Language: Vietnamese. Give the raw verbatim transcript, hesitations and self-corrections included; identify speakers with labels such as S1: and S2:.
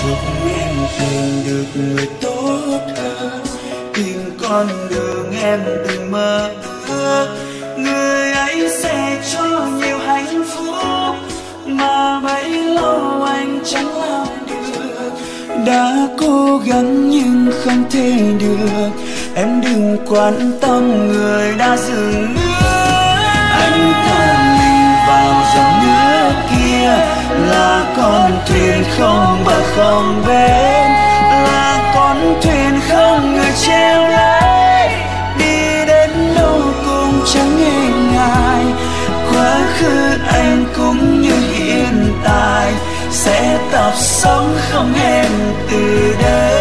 S1: chúc em tìm được người tốt hơn, tìm con đường em từng mơ ước. Người ấy sẽ cho nhiều hạnh phúc mà bấy lâu anh chẳng làm được. Đã cố gắng nhưng không thể được, em đừng quan tâm người đã dừng nước. Anh thả mình vào dòng nước kia, là con thuyền không bờ không bến, là con thuyền không người treo lái. Đi đến đâu cũng chẳng nghe ngại, quá khứ anh cũng như hiện tại sẽ tập sống không em từ đây.